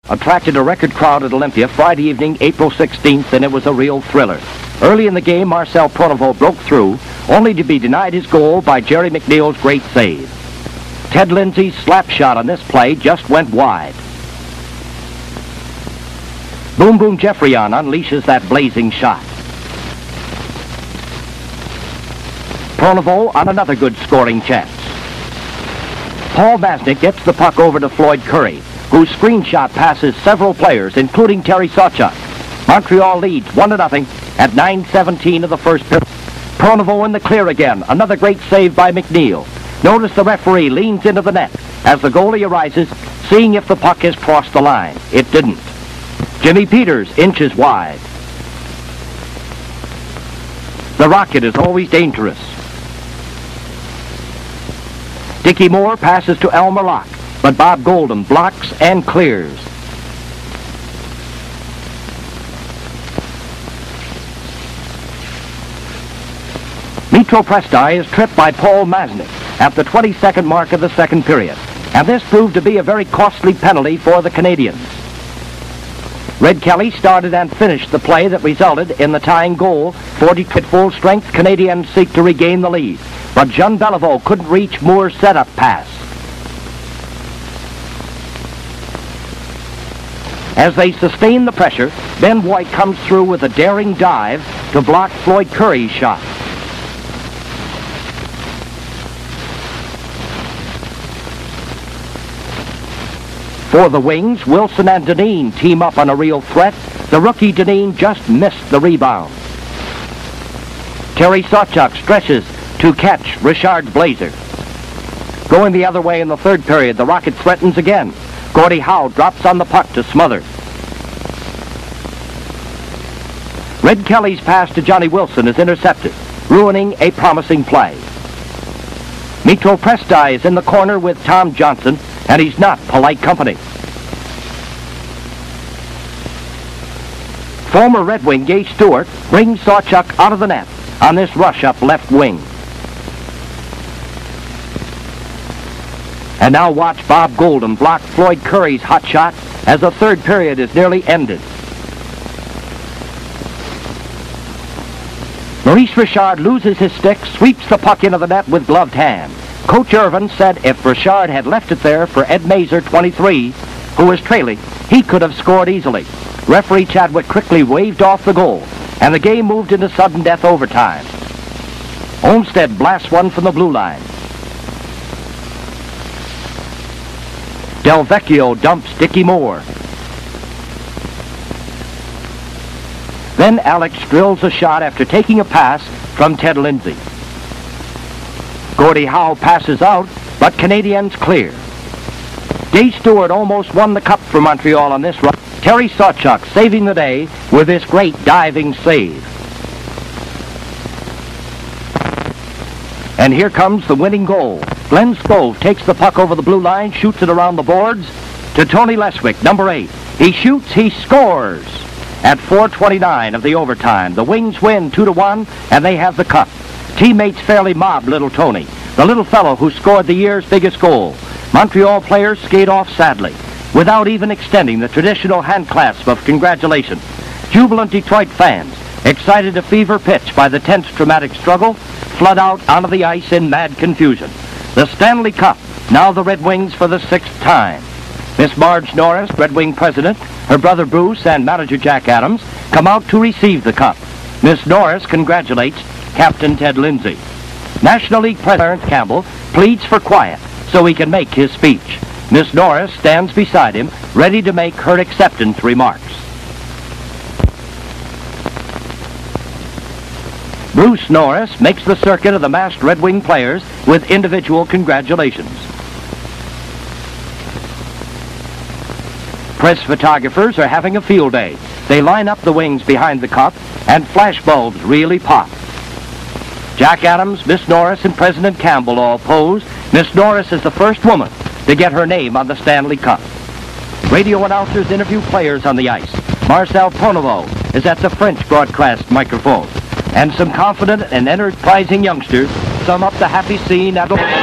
attracted a record crowd at Olympia Friday evening, April 16th, and it was a real thriller. Early in the game, Marcel Pronovost broke through, only to be denied his goal by Jerry McNeil's great save. Ted Lindsay's slap shot on this play just went wide. Boom Boom Geoffrion unleashes that blazing shot. Pronovost on another good scoring chance. Paul Masnick gets the puck over to Floyd Curry, whose screen shot passes several players, including Terry Sawchuk. Montreal leads 1-0 at 9:17 of the first period. Pronovost in the clear again. Another great save by McNeil. Notice the referee leans into the net as the goalie arises, seeing if the puck has crossed the line. It didn't. Jimmy Peters inches wide. The Rocket is always dangerous. Dickie Moore passes to Elmer Locke, but Bob Golden blocks and clears. Mitro Presti is tripped by Paul Masnick at the 22nd mark of the second period, and this proved to be a very costly penalty for the Canadians. Red Kelly started and finished the play that resulted in the tying goal. 40 at full strength, Canadians seek to regain the lead, but Jean Beliveau couldn't reach Moore's setup pass. As they sustain the pressure, Ben White comes through with a daring dive to block Floyd Curry's shot. For the Wings, Wilson and Dineen team up on a real threat. The rookie Dineen just missed the rebound. Terry Sawchuk stretches to catch Richard's blazer. Going the other way in the third period, the Rocket threatens again. Gordie Howe drops on the puck to smother. Red Kelly's pass to Johnny Wilson is intercepted, ruining a promising play. Mitro Presti is in the corner with Tom Johnson, and he's not polite company. Former Red Wing Gage Stewart brings Sawchuk out of the net on this rush up left wing. And now watch Bob Golden block Floyd Curry's hot shot as the third period is nearly ended. Maurice Richard loses his stick, sweeps the puck into the net with gloved hand. Coach Irvin said if Richard had left it there for Ed Mazer, 23, who was trailing, he could have scored easily. Referee Chadwick quickly waved off the goal, and the game moved into sudden death overtime. Olmsted blasts one from the blue line. Del Vecchio dumps Dickie Moore. Then Alex drills a shot after taking a pass from Ted Lindsay. Gordie Howe passes out, but Canadians clear. Gage Stewart almost won the cup for Montreal on this run. Terry Sawchuk saving the day with this great diving save. And here comes the winning goal. Glenn Skove takes the puck over the blue line, shoots it around the boards to Tony Leswick, number 8. He shoots, he scores. At 4:29 of the overtime, the Wings win 2-1, and they have the cup. Teammates fairly mob little Tony, the little fellow who scored the year's biggest goal. Montreal players skate off sadly, without even extending the traditional hand clasp of congratulations. Jubilant Detroit fans, excited to fever pitch by the tense dramatic struggle, flood out onto the ice in mad confusion. The Stanley Cup, now the Red Wings for the 6th time. Miss Marge Norris, Red Wing president, her brother Bruce, and manager Jack Adams come out to receive the cup. Miss Norris congratulates Captain Ted Lindsay. National League President Campbell pleads for quiet so he can make his speech. Miss Norris stands beside him, ready to make her acceptance remarks. Bruce Norris makes the circuit of the masked Red Wing players with individual congratulations. Press photographers are having a field day. They line up the Wings behind the cup, and flash bulbs really pop. Jack Adams, Miss Norris, and President Campbell all pose. Miss Norris is the first woman to get her name on the Stanley Cup. Radio announcers interview players on the ice. Marcel Pronovost is at the French broadcast microphone. And some confident and enterprising youngsters sum up the happy scene at the...